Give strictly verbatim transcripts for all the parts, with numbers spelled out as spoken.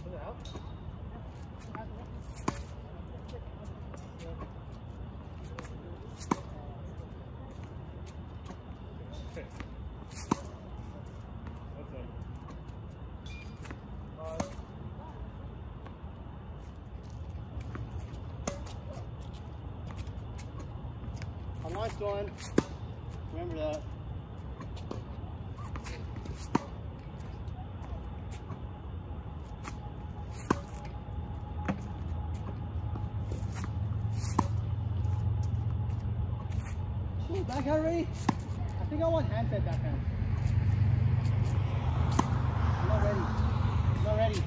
A nice one. Remember that. Ooh, backhand already? I think I want hand fed backhand. I'm not ready. I'm not ready.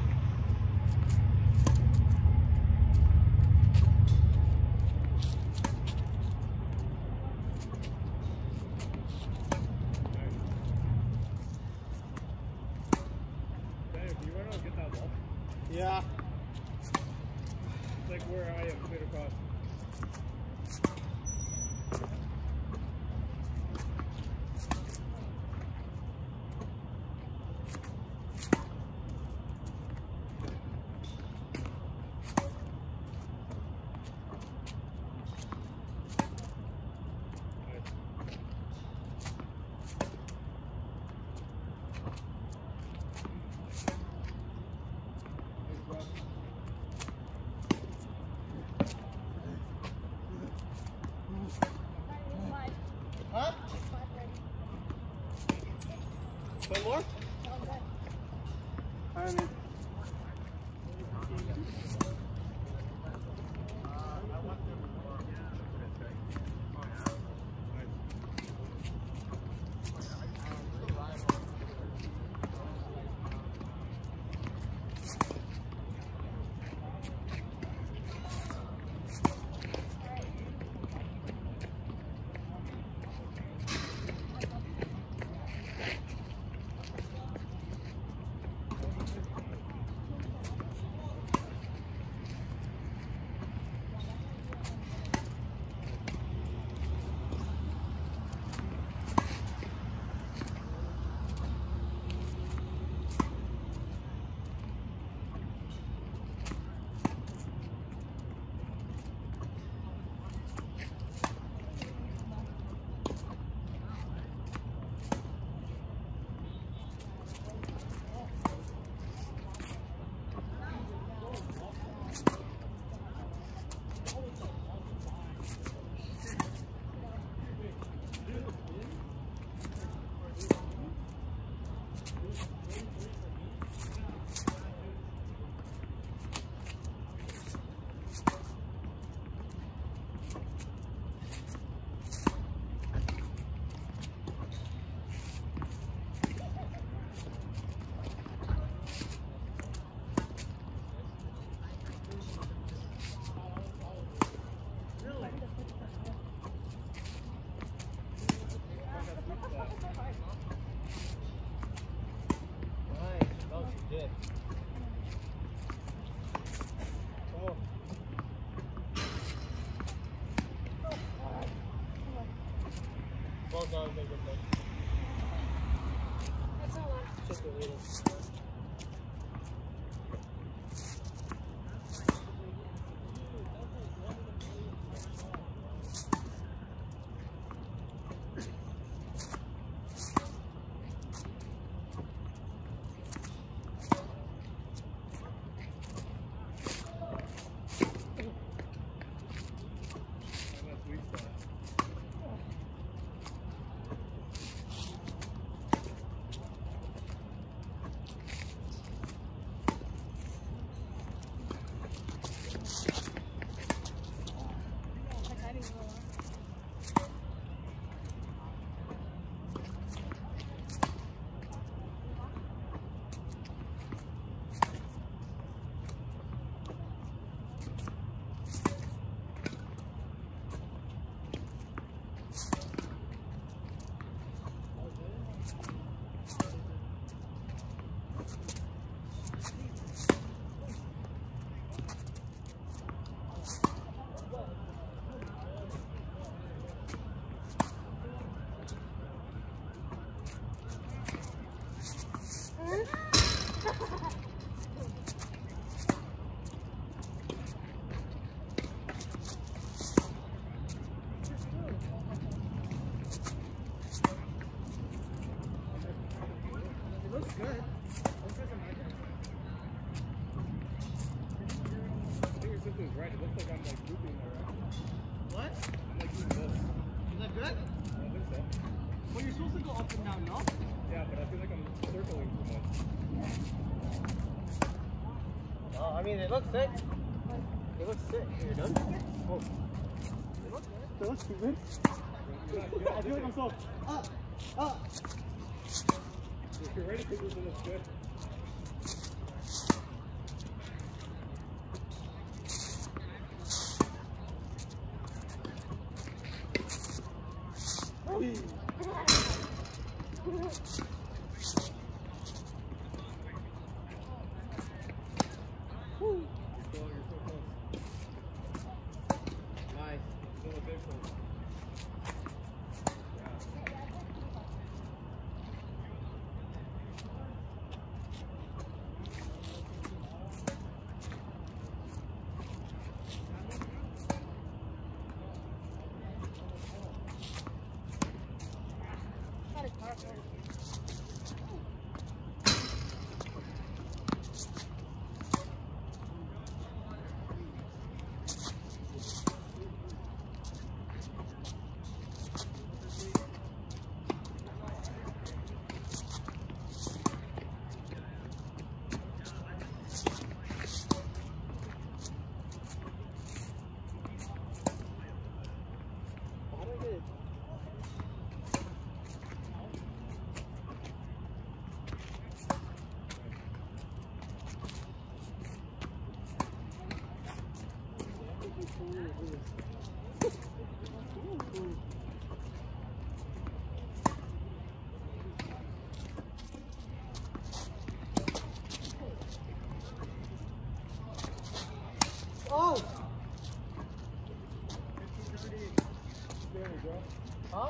Yeah. It's like where I am, clear across. Huh? One more? Alright, man. Good. Come on. Well done, big one. That's all right. Just a little. right. It looks like I'm like looping around. What? I'm like doing this. Is that good? I don't think so. Well, you're supposed to go up and down, no? Yeah, but I feel like I'm circling too much. Oh, I mean, it looks sick. It looks sick. You're done? Oh. It looks good. It looks too good. I feel like I'm so up, up. If you're ready for this, it looks good. Oh! There we go. Huh?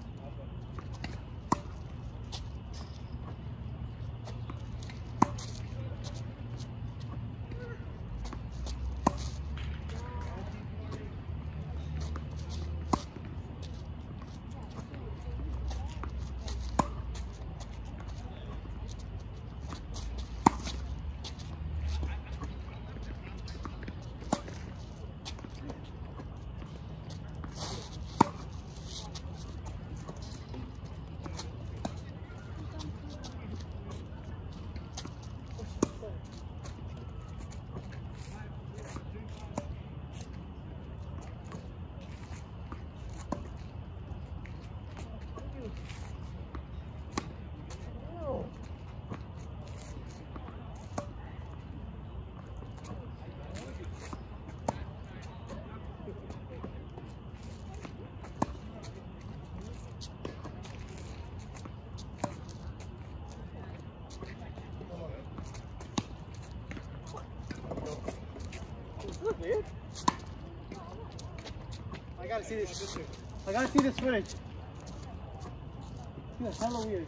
Look, dude. I gotta see this. I gotta see this footage. It's hella weird.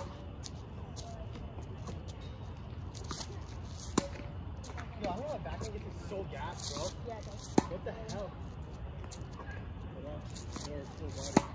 Yo, I think my back end gets so gassed, bro. Yeah, it does. What the hell? Hold on. More full body.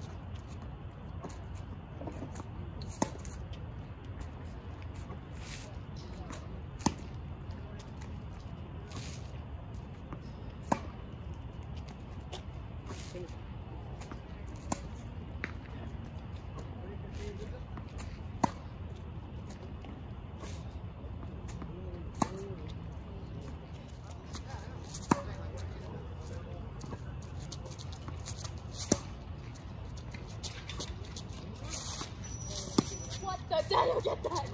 What the? Dad, don't get that!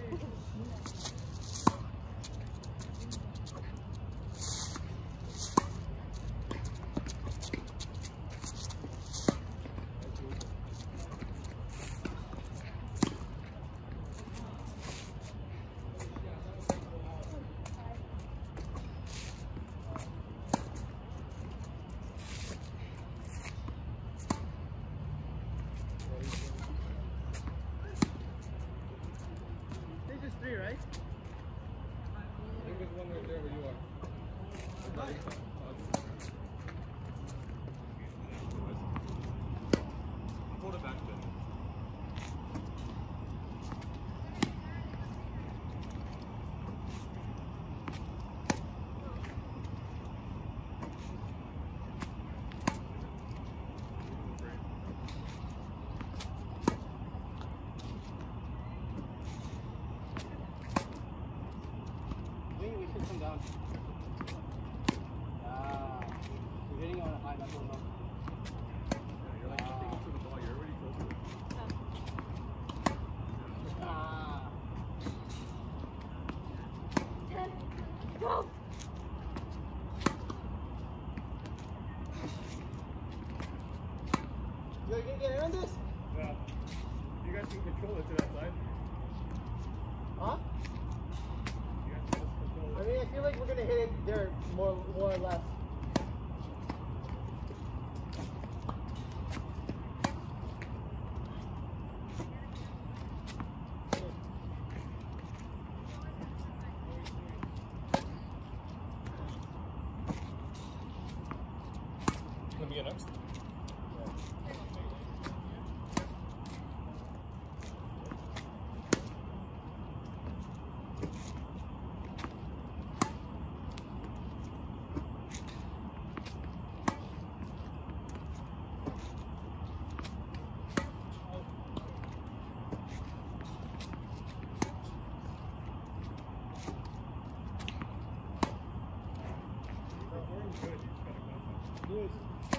This is three, right? I think there's one right there where you are. Hold it back a bit. come down. Ah, you're hitting on a high knuckle though. You're like nothing into the ball. You're already close to it. Ah. Ten. Go. Yo, you gonna get in on this? Yeah. You guys can control it to that side. Huh? You guys can just control I it. mean, I feel like we're gonna hit it there more, more or less. Let me get next. Yes.